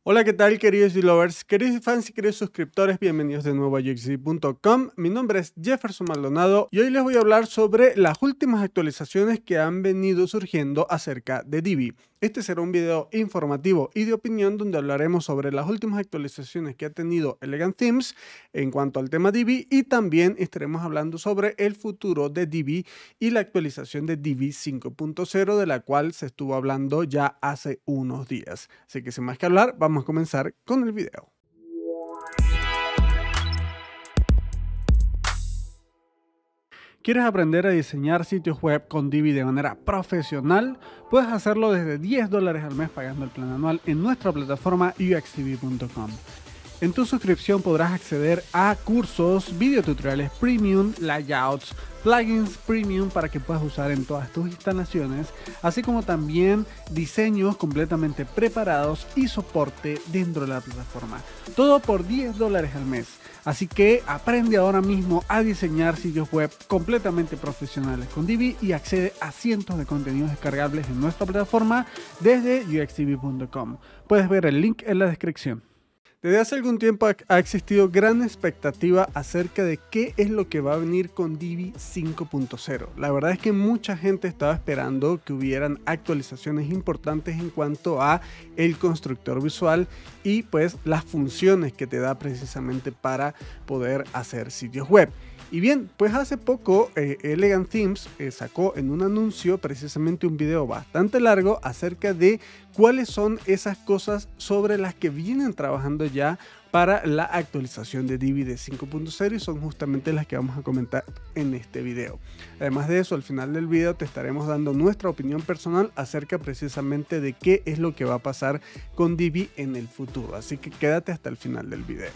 Hola, ¿qué tal, queridos lovers, queridos fans y queridos suscriptores? Bienvenidos de nuevo a UXD.com. Mi nombre es Jefferson Maldonado y hoy les voy a hablar sobre las últimas actualizaciones que han venido surgiendo acerca de Divi. Este será un video informativo y de opinión donde hablaremos sobre las últimas actualizaciones que ha tenido Elegant Themes en cuanto al tema Divi, y también estaremos hablando sobre el futuro de Divi y la actualización de Divi 5.0, de la cual se estuvo hablando ya hace unos días. Así que sin más que hablar, vamos a comenzar con el video. ¿Quieres aprender a diseñar sitios web con Divi de manera profesional? Puedes hacerlo desde $10 al mes pagando el plan anual en nuestra plataforma uxdivi.com. En tu suscripción podrás acceder a cursos, videotutoriales premium, layouts, plugins premium para que puedas usar en todas tus instalaciones, así como también diseños completamente preparados y soporte dentro de la plataforma. Todo por $10 al mes. Así que aprende ahora mismo a diseñar sitios web completamente profesionales con Divi y accede a cientos de contenidos descargables en nuestra plataforma desde uxdivi.com. Puedes ver el link en la descripción. Desde hace algún tiempo ha existido gran expectativa acerca de qué es lo que va a venir con Divi 5.0. La verdad es que mucha gente estaba esperando que hubieran actualizaciones importantes en cuanto a el constructor visual y pues las funciones que te da precisamente para poder hacer sitios web. Y bien, pues hace poco Elegant Themes sacó en un anuncio precisamente un video bastante largo acerca de cuáles son esas cosas sobre las que vienen trabajando ya para la actualización de Divi de 5.0 y son justamente las que vamos a comentar en este video. Además de eso, al final del video te estaremos dando nuestra opinión personal acerca precisamente de qué es lo que va a pasar con Divi en el futuro, así que quédate hasta el final del video.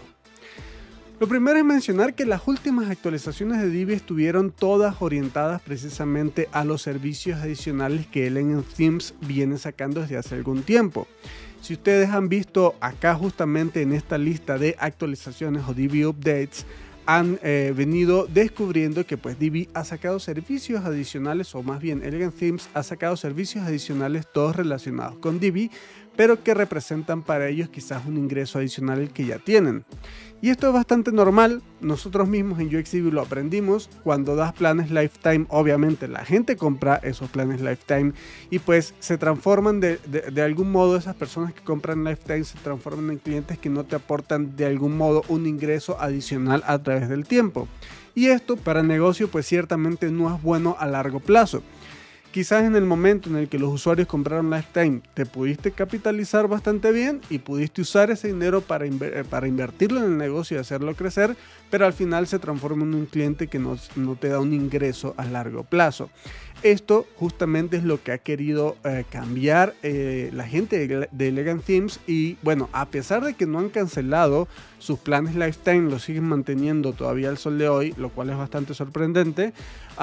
Lo primero es mencionar que las últimas actualizaciones de Divi estuvieron todas orientadas precisamente a los servicios adicionales que Elegant Themes viene sacando desde hace algún tiempo. Si ustedes han visto acá justamente en esta lista de actualizaciones o Divi Updates, han venido descubriendo que pues Divi ha sacado servicios adicionales, o más bien Elegant Themes ha sacado servicios adicionales todos relacionados con Divi, pero que representan para ellos quizás un ingreso adicional que ya tienen. Y esto es bastante normal, nosotros mismos en UXDivi lo aprendimos. Cuando das planes Lifetime, obviamente la gente compra esos planes Lifetime y pues se transforman de algún modo. Esas personas que compran Lifetime se transforman en clientes que no te aportan de algún modo un ingreso adicional a través del tiempo. Y esto para el negocio pues ciertamente no es bueno a largo plazo. Quizás en el momento en el que los usuarios compraron Lifetime te pudiste capitalizar bastante bien y pudiste usar ese dinero para invertirlo en el negocio y hacerlo crecer, pero al final se transforma en un cliente que no te da un ingreso a largo plazo. Esto justamente es lo que ha querido cambiar la gente de Elegant Themes, y bueno, a pesar de que no han cancelado sus planes Lifetime, los siguen manteniendo todavía al sol de hoy, lo cual es bastante sorprendente.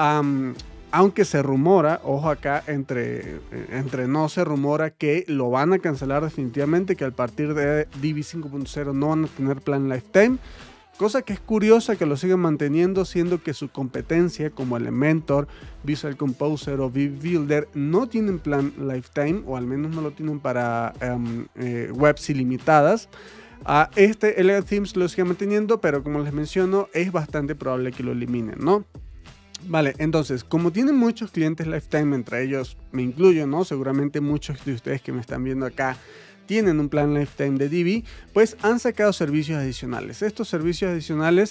Aunque se rumora, ojo acá, entre no se rumora que lo van a cancelar definitivamente, que a partir de Divi 5.0 no van a tener plan Lifetime. Cosa que es curiosa que lo sigan manteniendo, siendo que su competencia como Elementor, Visual Composer o Viv Builder no tienen plan Lifetime, o al menos no lo tienen para webs ilimitadas. Elegant Themes lo sigue manteniendo, pero como les menciono, es bastante probable que lo eliminen, ¿no? Vale, entonces, como tienen muchos clientes Lifetime, entre ellos me incluyo, ¿no? Seguramente muchos de ustedes que me están viendo acá tienen un plan Lifetime de Divi, pues han sacado servicios adicionales. Estos servicios adicionales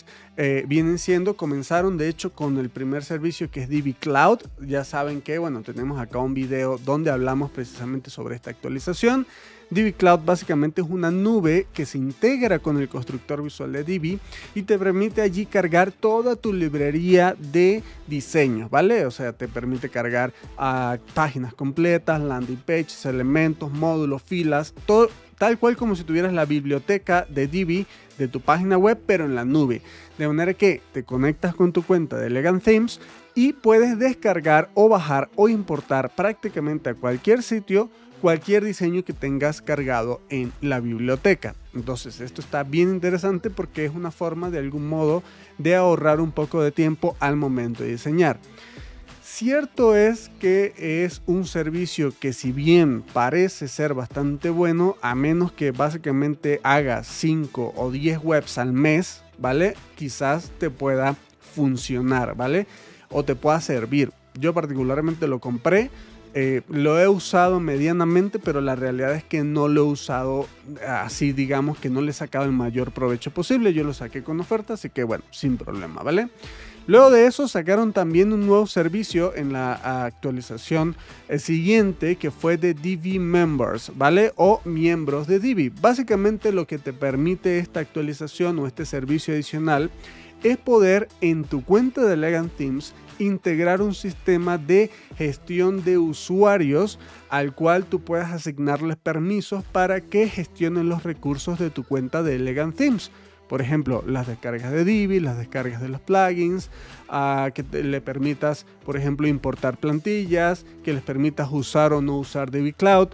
comenzaron de hecho con el primer servicio, que es Divi Cloud. Ya saben que, bueno, tenemos acá un video donde hablamos precisamente sobre esta actualización. Divi Cloud básicamente es una nube que se integra con el constructor visual de Divi y te permite allí cargar toda tu librería de diseños, ¿vale? O sea, te permite cargar páginas completas, landing pages, elementos, módulos, filas, todo tal cual como si tuvieras la biblioteca de Divi de tu página web, pero en la nube. De manera que te conectas con tu cuenta de Elegant Themes y puedes descargar o bajar o importar prácticamente a cualquier sitio cualquier diseño que tengas cargado en la biblioteca. Entonces esto está bien interesante porque es una forma de algún modo de ahorrar un poco de tiempo al momento de diseñar. Cierto es que es un servicio que, si bien parece ser bastante bueno, a menos que básicamente hagas 5 o 10 webs al mes, ¿vale? Quizás te pueda funcionar, ¿vale? O te pueda servir. Yo particularmente lo compré, lo he usado medianamente, pero la realidad es que no lo he usado así, digamos que no le he sacado el mayor provecho posible. Yo lo saqué con oferta, así que bueno, sin problema, ¿vale? Luego de eso sacaron también un nuevo servicio en la actualización siguiente, que fue de Divi Members, ¿vale? O miembros de Divi. Básicamente lo que te permite esta actualización o este servicio adicional es poder en tu cuenta de Elegant Themes integrar un sistema de gestión de usuarios al cual tú puedas asignarles permisos para que gestionen los recursos de tu cuenta de Elegant Themes. Por ejemplo, las descargas de Divi, las descargas de los plugins, que le permitas, por ejemplo, importar plantillas, que les permitas usar o no usar Divi Cloud.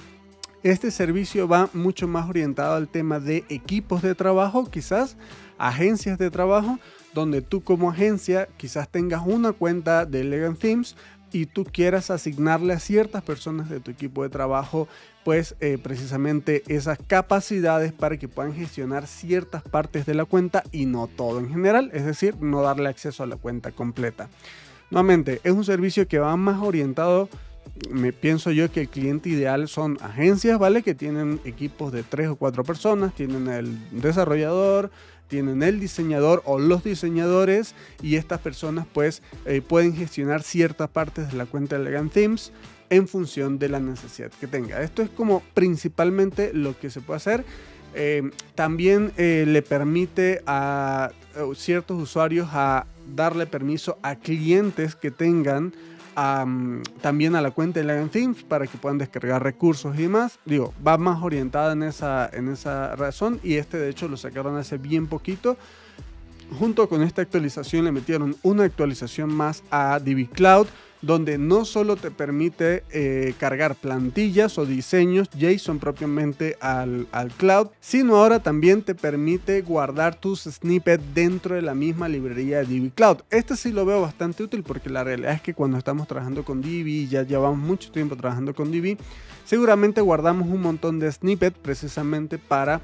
Este servicio va mucho más orientado al tema de equipos de trabajo, quizás agencias de trabajo, donde tú como agencia quizás tengas una cuenta de Elegant Themes y tú quieras asignarle a ciertas personas de tu equipo de trabajo pues precisamente esas capacidades para que puedan gestionar ciertas partes de la cuenta y no todo en general, es decir, no darle acceso a la cuenta completa. Nuevamente, es un servicio que va más orientado, me pienso yo que el cliente ideal son agencias, ¿vale? Que tienen equipos de 3 o 4 personas, tienen el desarrollador, tienen el diseñador o los diseñadores, y estas personas pues pueden gestionar ciertas partes de la cuenta de Elegant Themes en función de la necesidad que tenga. Esto es como principalmente lo que se puede hacer. También le permite a ciertos usuarios a darle permiso a clientes que tengan también a la cuenta de Elegant Themes para que puedan descargar recursos y demás. Digo, va más orientada en esa razón, y de hecho lo sacaron hace bien poquito. Junto con esta actualización le metieron una actualización más a Divi Cloud, donde no solo te permite cargar plantillas o diseños JSON propiamente al cloud, sino ahora también te permite guardar tus snippets dentro de la misma librería de Divi Cloud. Este sí lo veo bastante útil, porque la realidad es que cuando estamos trabajando con Divi, ya llevamos mucho tiempo trabajando con Divi, seguramente guardamos un montón de snippets precisamente para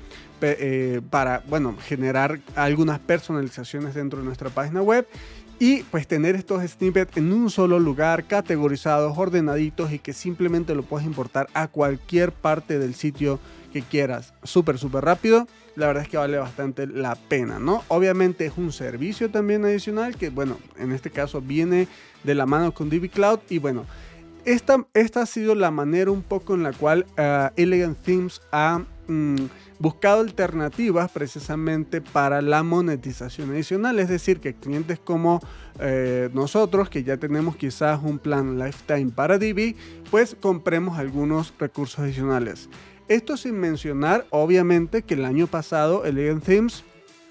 bueno, generar algunas personalizaciones dentro de nuestra página web. Y pues tener estos snippets en un solo lugar, categorizados, ordenaditos, y que simplemente lo puedes importar a cualquier parte del sitio que quieras. Súper rápido. La verdad es que vale bastante la pena, ¿no? Obviamente es un servicio también adicional que, bueno, en este caso viene de la mano con Divi Cloud. Y bueno, esta ha sido la manera un poco en la cual Elegant Themes ha buscado alternativas precisamente para la monetización adicional. Es decir, que clientes como nosotros, que ya tenemos quizás un plan lifetime para Divi, pues compremos algunos recursos adicionales. Esto sin mencionar, obviamente, que el año pasado Elegant Themes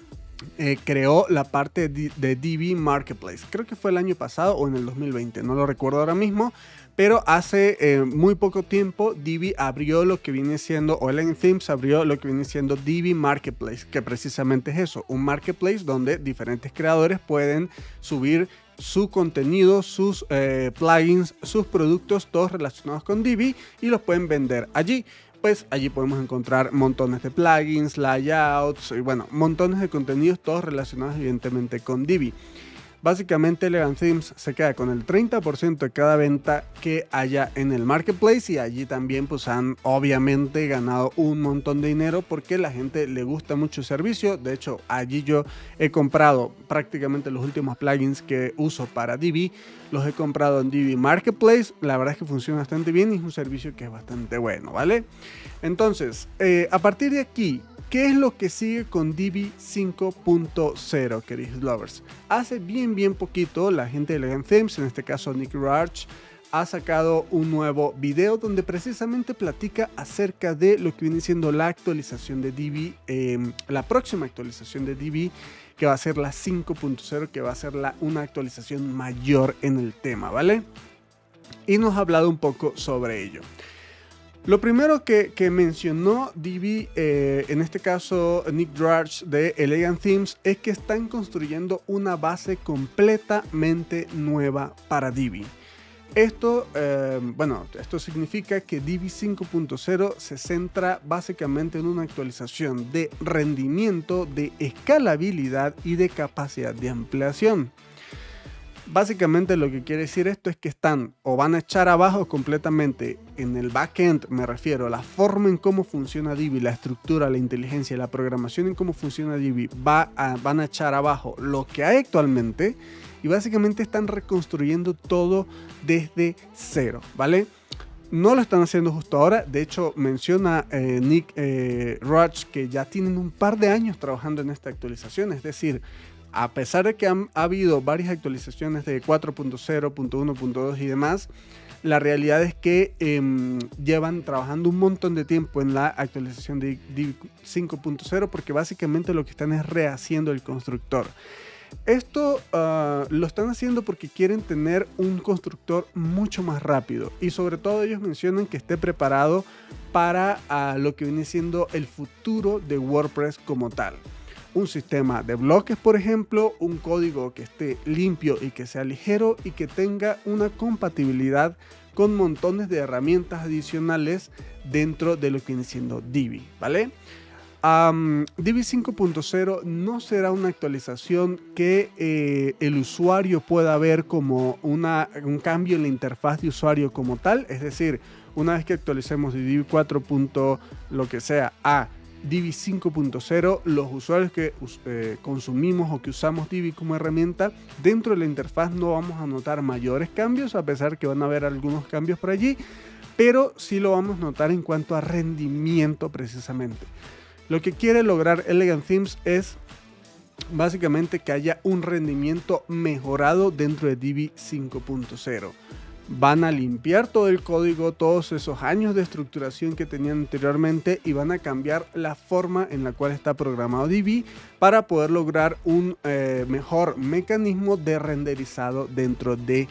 creó la parte de Divi Marketplace. Creo que fue el año pasado o en el 2020, no lo recuerdo ahora mismo. Pero hace muy poco tiempo Divi abrió lo que viene siendo, o Elegant Themes abrió lo que viene siendo Divi Marketplace, que precisamente es eso, un marketplace donde diferentes creadores pueden subir su contenido, sus plugins, sus productos, todos relacionados con Divi, y los pueden vender allí. Pues allí podemos encontrar montones de plugins, layouts y bueno, montones de contenidos, todos relacionados evidentemente con Divi. Básicamente Elegant Themes se queda con el 30% de cada venta que haya en el marketplace, y allí también pues han obviamente ganado un montón de dinero porque la gente le gusta mucho el servicio. De hecho, allí yo he comprado prácticamente los últimos plugins que uso para Divi, los he comprado en Divi Marketplace. La verdad es que funciona bastante bien y es un servicio que es bastante bueno, ¿vale? Entonces, a partir de aquí, ¿qué es lo que sigue con Divi 5.0, queridos lovers? Hace bien poquito la gente de Elegant Themes, en este caso Nick Rarch, ha sacado un nuevo video donde precisamente platica acerca de lo que viene siendo la actualización de Divi, la próxima actualización de Divi, que va a ser la 5.0, que va a ser una actualización mayor en el tema, ¿vale? Y nos ha hablado un poco sobre ello. Lo primero que mencionó Divi, en este caso Nick Drudge de Elegant Themes, es que están construyendo una base completamente nueva para Divi. Esto, esto significa que Divi 5.0 se centra básicamente en una actualización de rendimiento, de escalabilidad y de capacidad de ampliación. Básicamente lo que quiere decir esto es que están o van a echar abajo completamente en el backend, me refiero a la forma en cómo funciona Divi, la estructura, la inteligencia, la programación en cómo funciona Divi, van a echar abajo lo que hay actualmente y básicamente están reconstruyendo todo desde cero, ¿vale? No lo están haciendo justo ahora, de hecho menciona Nick Drudge que ya tienen un par de años trabajando en esta actualización, es decir, a pesar de que ha habido varias actualizaciones de 4.0, 1.2 y demás, la realidad es que llevan trabajando un montón de tiempo en la actualización de Divi 5.0 porque básicamente lo que están es rehaciendo el constructor. Esto lo están haciendo porque quieren tener un constructor mucho más rápido y sobre todo ellos mencionan que esté preparado para lo que viene siendo el futuro de WordPress como tal. Un sistema de bloques, por ejemplo, un código que esté limpio y que sea ligero y que tenga una compatibilidad con montones de herramientas adicionales dentro de lo que viene siendo Divi, ¿vale? Divi 5.0 no será una actualización que el usuario pueda ver como un cambio en la interfaz de usuario como tal, es decir, una vez que actualicemos de Divi 4. Lo que sea a Divi 5.0, los usuarios que consumimos o que usamos Divi como herramienta, dentro de la interfaz no vamos a notar mayores cambios, a pesar que van a haber algunos cambios por allí, pero sí lo vamos a notar en cuanto a rendimiento precisamente. Lo que quiere lograr Elegant Themes es básicamente que haya un rendimiento mejorado dentro de Divi 5.0. Van a limpiar todo el código, todos esos años de estructuración que tenían anteriormente y van a cambiar la forma en la cual está programado Divi para poder lograr un mejor mecanismo de renderizado dentro del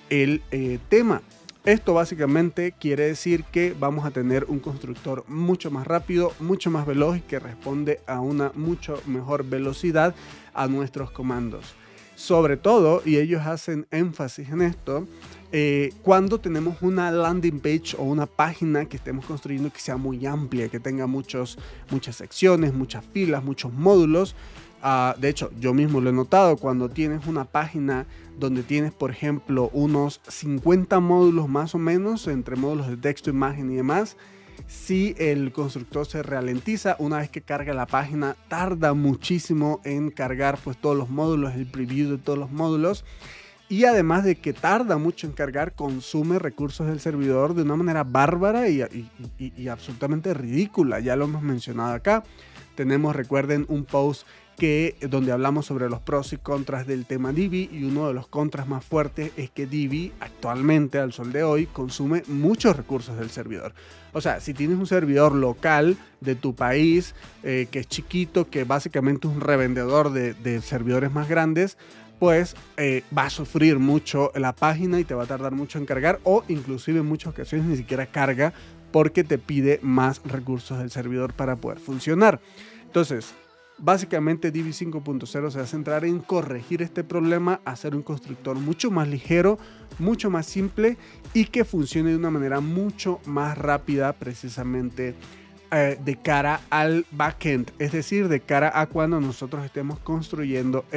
tema. Esto básicamente quiere decir que vamos a tener un constructor mucho más rápido, mucho más veloz y que responde a una mucho mejor velocidad a nuestros comandos. Sobre todo, y ellos hacen énfasis en esto, cuando tenemos una landing page o una página que estemos construyendo que sea muy amplia, que tenga muchas secciones, muchas filas, muchos módulos. De hecho, yo mismo lo he notado cuando tienes una página donde tienes, por ejemplo, unos 50 módulos más o menos, entre módulos de texto, imagen y demás. Si el constructor se ralentiza, una vez que carga la página, tarda muchísimo en cargar pues todos los módulos, el preview de todos los módulos. Y además de que tarda mucho en cargar, consume recursos del servidor de una manera bárbara y absolutamente ridícula. Ya lo hemos mencionado acá. Tenemos, recuerden, un post donde hablamos sobre los pros y contras del tema Divi, y uno de los contras más fuertes es que Divi actualmente, al sol de hoy, consume muchos recursos del servidor. O sea, si tienes un servidor local de tu país que es chiquito, que básicamente es un revendedor de servidores más grandes, pues va a sufrir mucho la página y te va a tardar mucho en cargar, o inclusive en muchas ocasiones ni siquiera carga porque te pide más recursos del servidor para poder funcionar. Entonces, básicamente Divi 5.0 se va a centrar en corregir este problema, hacer un constructor mucho más ligero, mucho más simple y que funcione de una manera mucho más rápida precisamente de cara al backend, es decir, de cara a cuando nosotros estemos construyendo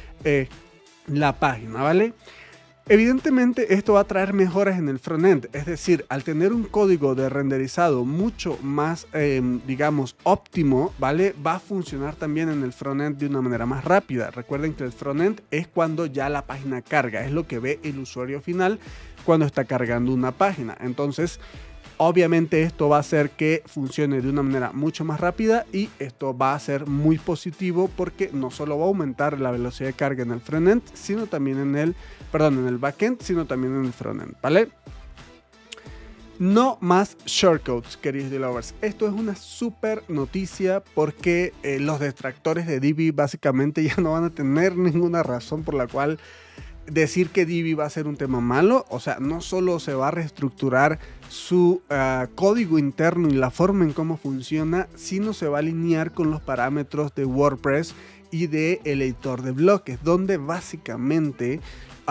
la página, ¿vale? Evidentemente esto va a traer mejoras en el frontend, es decir, al tener un código de renderizado mucho más, digamos, óptimo, ¿vale? Va a funcionar también en el frontend de una manera más rápida. Recuerden que el frontend es cuando ya la página carga, es lo que ve el usuario final cuando está cargando una página. Entonces, obviamente esto va a hacer que funcione de una manera mucho más rápida y esto va a ser muy positivo porque no solo va a aumentar la velocidad de carga en el frontend, sino también en el backend, sino también en el frontend, ¿vale? No más shortcodes, queridos developers. Esto es una súper noticia porque los detractores de Divi básicamente ya no van a tener ninguna razón por la cual decir que Divi va a ser un tema malo. O sea, no solo se va a reestructurar su código interno y la forma en cómo funciona, sino se va a alinear con los parámetros de WordPress y de el editor de bloques, donde básicamente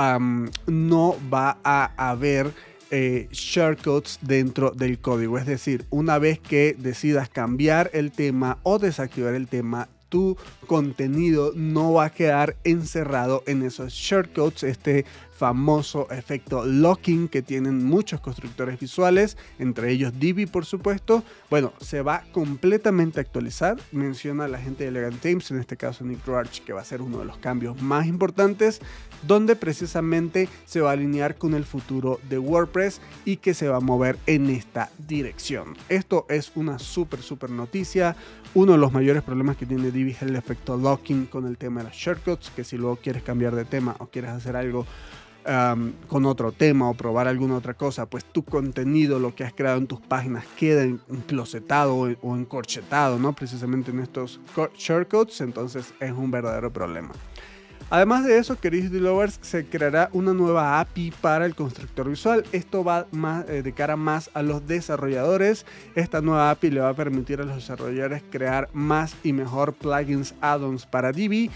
no va a haber shortcuts dentro del código. Es decir, una vez que decidas cambiar el tema o desactivar el tema, tu contenido no va a quedar encerrado en esos shortcuts, este famoso efecto locking que tienen muchos constructores visuales, entre ellos Divi, por supuesto. Bueno, se va completamente a actualizar. Menciona la gente de Elegant Themes, en este caso Nick Roach, que va a ser uno de los cambios más importantes, donde precisamente se va a alinear con el futuro de WordPress y que se va a mover en esta dirección. Esto es una súper noticia. Uno de los mayores problemas que tiene Divi es el efecto locking con el tema de los shortcuts, que si luego quieres cambiar de tema o quieres hacer algo con otro tema o probar alguna otra cosa, pues tu contenido, lo que has creado en tus páginas, queda enclosetado o encorchetado, ¿no? Precisamente en estos shortcuts, entonces es un verdadero problema. Además de eso, queridos developers, se creará una nueva API para el constructor visual. Esto va más de cara más a los desarrolladores. Esta nueva API le va a permitir a los desarrolladores crear más y mejor plugins, add-ons para Divi.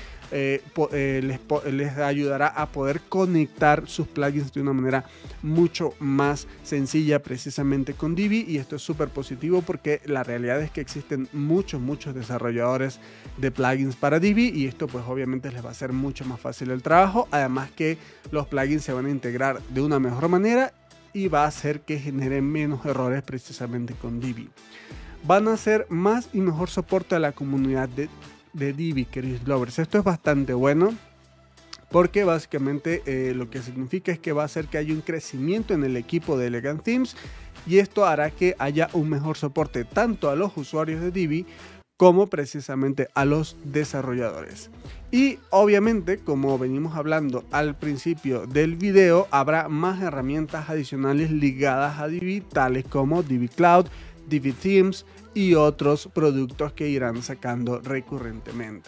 Les ayudará a poder conectar sus plugins de una manera mucho más sencilla precisamente con Divi, y esto es súper positivo porque la realidad es que existen muchos desarrolladores de plugins para Divi, y esto pues obviamente les va a hacer mucho más fácil el trabajo, además que los plugins se van a integrar de una mejor manera y va a hacer que generen menos errores precisamente con Divi. Van a hacer más y mejor soporte a la comunidad de Divi, queridos developers. Esto es bastante bueno porque básicamente lo que significa es que va a hacer que haya un crecimiento en el equipo de Elegant Themes, y esto hará que haya un mejor soporte tanto a los usuarios de Divi como precisamente a los desarrolladores. Y obviamente, como venimos hablando al principio del video, habrá más herramientas adicionales ligadas a Divi, tales como Divi Cloud, Divi Themes y otros productos que irán sacando recurrentemente.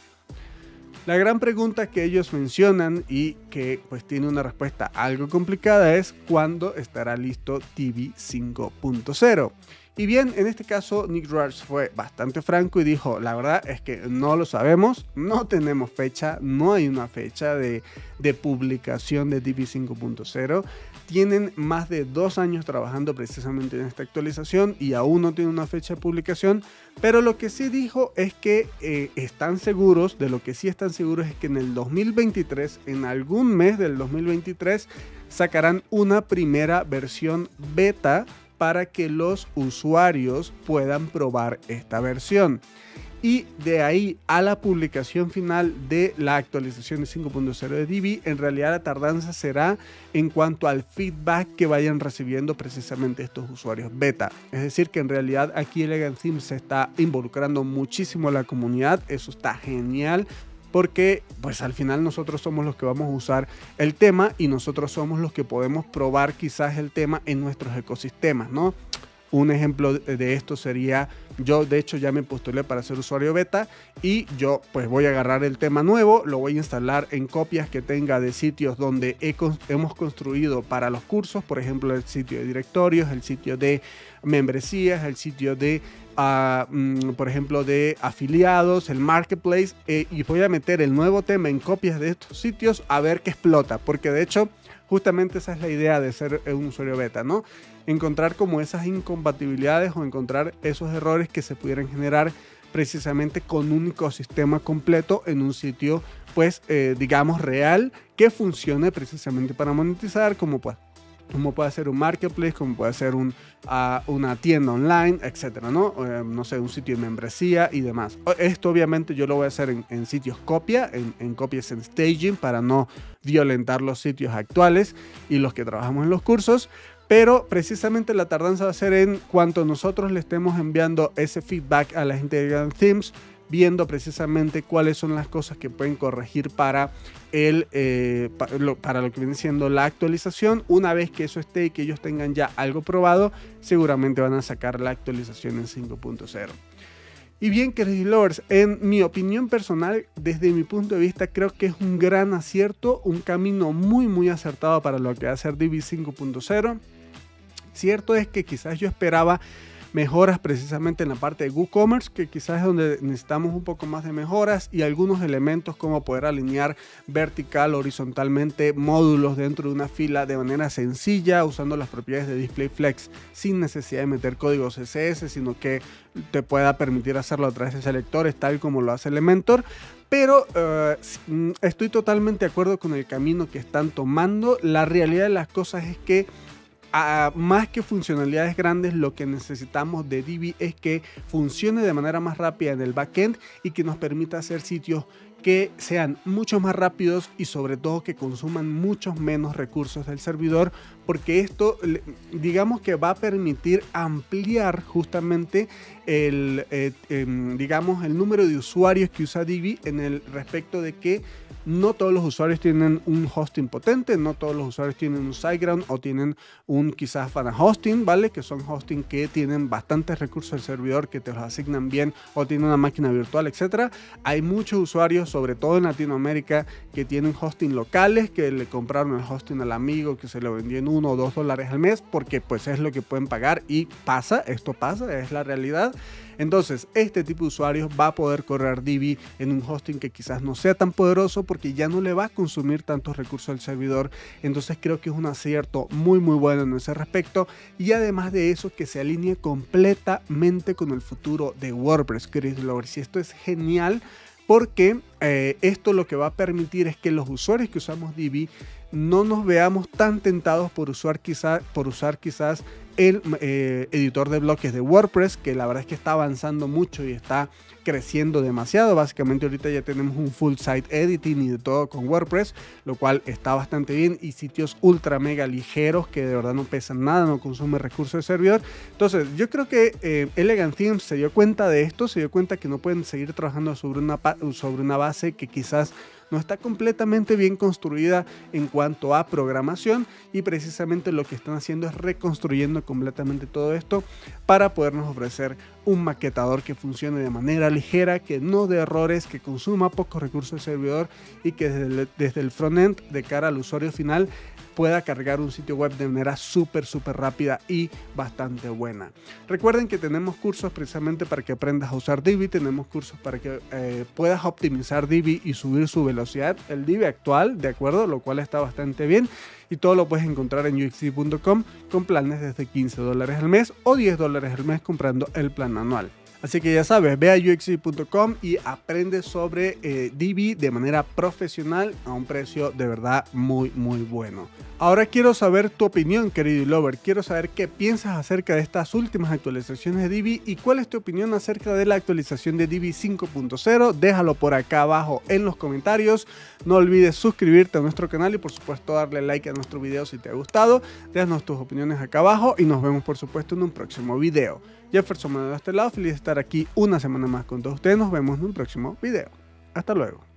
La gran pregunta que ellos mencionan y que pues tiene una respuesta algo complicada es ¿cuándo estará listo Divi 5.0? Y bien, en este caso Nick Roach fue bastante franco y dijo: la verdad es que no lo sabemos, no tenemos fecha, no hay una fecha de publicación de Divi 5.0. Tienen más de 2 años trabajando precisamente en esta actualización y aún no tienen una fecha de publicación, pero lo que sí dijo es que están seguros, de lo que sí están seguros es que en el 2023, en algún mes del 2023, sacarán una primera versión beta para que los usuarios puedan probar esta versión. Y de ahí a la publicación final de la actualización de 5.0 de Divi, en realidad la tardanza será en cuanto al feedback que vayan recibiendo precisamente estos usuarios beta. Es decir, que en realidad aquí Elegant Themes se está involucrando muchísimo a la comunidad. Eso está genial, porque pues al final nosotros somos los que vamos a usar el tema y nosotros somos los que podemos probar quizás el tema en nuestros ecosistemas, ¿no? Un ejemplo de esto sería, yo de hecho ya me postulé para ser usuario beta y yo pues voy a agarrar el tema nuevo, lo voy a instalar en copias que tenga de sitios donde hemos construido para los cursos, por ejemplo el sitio de directorios, el sitio de membresías, el sitio de por ejemplo de afiliados, el marketplace, y voy a meter el nuevo tema en copias de estos sitios a ver qué explota, porque de hecho justamente esa es la idea de ser un usuario beta, ¿no? Encontrar como esas incompatibilidades o encontrar esos errores que se pudieran generar precisamente con un ecosistema completo en un sitio pues digamos real, que funcione precisamente para monetizar, como puede ser un marketplace, como puede ser una tienda online, etcétera, ¿no? No sé, un sitio de membresía y demás. Esto obviamente yo lo voy a hacer en sitios copia, en copias en staging, para no violentar los sitios actuales y los que trabajamos en los cursos. Pero precisamente la tardanza va a ser en cuanto nosotros le estemos enviando ese feedback a la gente de Elegant Themes, viendo precisamente cuáles son las cosas que pueden corregir para lo que viene siendo la actualización. Una vez que eso esté y que ellos tengan ya algo probado, seguramente van a sacar la actualización en 5.0. Y bien, queridos lovers, en mi opinión personal, desde mi punto de vista, creo que es un gran acierto, un camino muy acertado para lo que va a ser Divi 5.0. Cierto es que quizás yo esperaba mejoras precisamente en la parte de WooCommerce, que quizás es donde necesitamos un poco más de mejoras, y algunos elementos como poder alinear vertical, horizontalmente módulos dentro de una fila de manera sencilla, usando las propiedades de DisplayFlex sin necesidad de meter códigos CSS, sino que te pueda permitir hacerlo a través de selectores, tal como lo hace Elementor. Pero estoy totalmente de acuerdo con el camino que están tomando. La realidad de las cosas es que más que funcionalidades grandes, lo que necesitamos de Divi es que funcione de manera más rápida en el backend y que nos permita hacer sitios que sean mucho más rápidos y sobre todo que consuman muchos menos recursos del servidor, porque esto digamos que va a permitir ampliar justamente digamos el número de usuarios que usa Divi, en el respecto de que no todos los usuarios tienen un hosting potente, no todos los usuarios tienen un SiteGround o tienen un quizás Fana Hosting, ¿vale? Que son hosting que tienen bastantes recursos del servidor, que te los asignan bien, o tienen una máquina virtual, etcétera. Hay muchos usuarios, sobre todo en Latinoamérica, que tienen hosting locales, que le compraron el hosting al amigo, que se lo vendió en $1 o $2 al mes, porque pues es lo que pueden pagar, y esto pasa, es la realidad. Entonces, este tipo de usuarios va a poder correr Divi en un hosting que quizás no sea tan poderoso, porque ya no le va a consumir tantos recursos al servidor. Entonces creo que es un acierto muy bueno en ese respecto, y además de eso, que se alinee completamente con el futuro de WordPress, queridos lovers. Y esto es genial, porque esto lo que va a permitir es que los usuarios que usamos Divi no nos veamos tan tentados por usar quizás el editor de bloques de WordPress, que la verdad es que está avanzando mucho y está creciendo demasiado. Básicamente ahorita ya tenemos un full site editing y de todo con WordPress, lo cual está bastante bien, y sitios ultra mega ligeros que de verdad no pesan nada, no consumen recursos de servidor. Entonces yo creo que Elegant Themes se dio cuenta de esto, se dio cuenta que no pueden seguir trabajando sobre una base que quizás no está completamente bien construida en cuanto a programación, y precisamente lo que están haciendo es reconstruyendo completamente todo esto para podernos ofrecer un maquetador que funcione de manera ligera, que no dé errores, que consuma pocos recursos del servidor, y que desde el frontend de cara al usuario final pueda cargar un sitio web de manera súper rápida y bastante buena. Recuerden que tenemos cursos precisamente para que aprendas a usar Divi, tenemos cursos para que puedas optimizar Divi y subir su velocidad, el Divi actual, de acuerdo, lo cual está bastante bien, y todo lo puedes encontrar en uxdivi.com con planes desde $15 al mes o $10 al mes comprando el plan anual. Así que ya sabes, ve a uxdivi.com y aprende sobre Divi de manera profesional a un precio de verdad muy bueno. Ahora quiero saber tu opinión, querido lover. Quiero saber qué piensas acerca de estas últimas actualizaciones de Divi y cuál es tu opinión acerca de la actualización de Divi 5.0. Déjalo por acá abajo en los comentarios. No olvides suscribirte a nuestro canal y por supuesto darle like a nuestro video si te ha gustado. Déjanos tus opiniones acá abajo y nos vemos por supuesto en un próximo video. Jefferson Manuel de este lado, feliz de estar aquí una semana más con todos ustedes. Nos vemos en un próximo video. Hasta luego.